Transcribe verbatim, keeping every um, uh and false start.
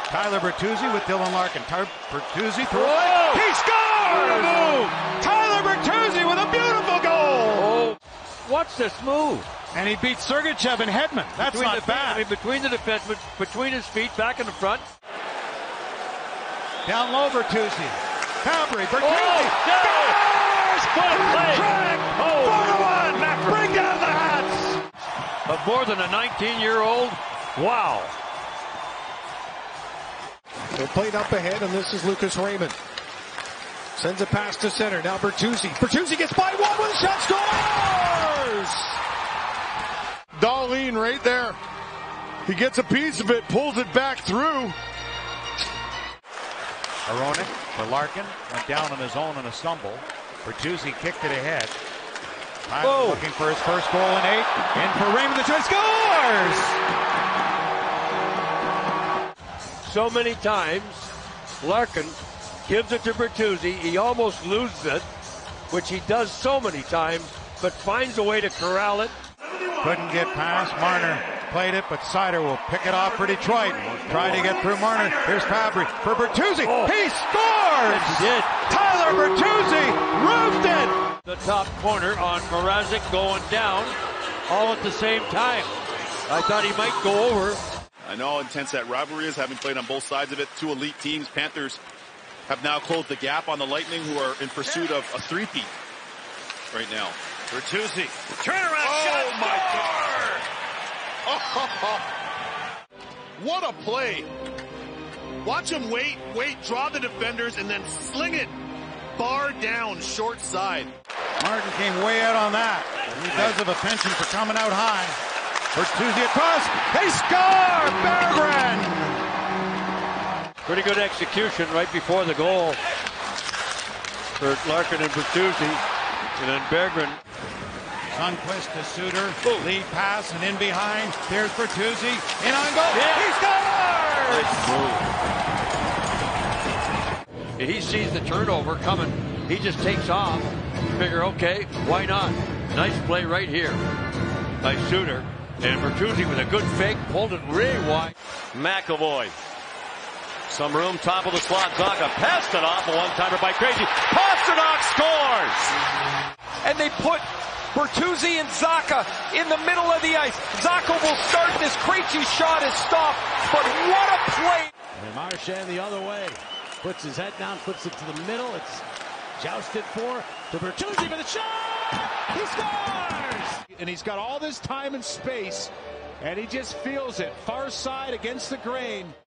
Tyler Bertuzzi with Dylan Larkin. Tyler Bertuzzi through it. He scores! Move! Tyler Bertuzzi with a beautiful goal! Oh, watch this move. And he beat Sergachev and Hedman. That's between not the, bad. I mean, between the defensemen, between his feet, back in the front. Down low, Bertuzzi. Fabry, Bertuzzi. Oh, scores! What a play! Track! Oh, four to one! Bring down the hats! But more than a nineteen-year-old, wow. They're played up ahead, and this is Lucas Raymond. Sends it past to center. Now Bertuzzi. Bertuzzi gets by one with a shot. Scores! Darlene right there. He gets a piece of it, pulls it back through. Aronik for Larkin. Went down on his own in a stumble. Bertuzzi kicked it ahead. Tyler looking for his first goal in eight. In for Raymond. The try scores! So many times, Larkin gives it to Bertuzzi. He almost loses it, which he does so many times, but finds a way to corral it. Couldn't get past. Marner played it, but Sider will pick it off for Detroit. Try to get through Marner. Here's Fabry for Bertuzzi. Oh. He scores! Yes, he did. Tyler Bertuzzi roofed it! The top corner on Mrazek going down, all at the same time. I thought he might go over. I know how intense that rivalry is, having played on both sides of it. Two elite teams. Panthers have now closed the gap on the Lightning, who are in pursuit of a three-peat right now. Bertuzzi. Turnaround Oh, shot. my God. Oh, what a play. Watch him wait, wait, draw the defenders, and then sling it bar down, short side. Martin came way out on that. He does have a penchant for coming out high. Bertuzzi across. They score! Berggren! Pretty good execution right before the goal for Larkin and Bertuzzi. And then Berggren. Sundqvist to Suter. Ooh. Lead pass and in behind. There's Bertuzzi. In on goal. Yeah. He scores! Nice move. He sees the turnover coming. He just takes off. Figure, okay, why not? Nice play right here by Suter. And Bertuzzi with a good fake, pulled it really wide. McAvoy. Some room, top of the slot. Zacha passed it off. A one-timer by Crazy. Pasternak scores! And they put Bertuzzi and Zacha in the middle of the ice. Zacha will start. This Krejci shot is stopped. But what a play! And Marchand the other way. Puts his head down, flips it to the middle. It's jousted for to Bertuzzi for the shot! He scores! And he's got all this time and space, and he just feels it. Far side against the grain.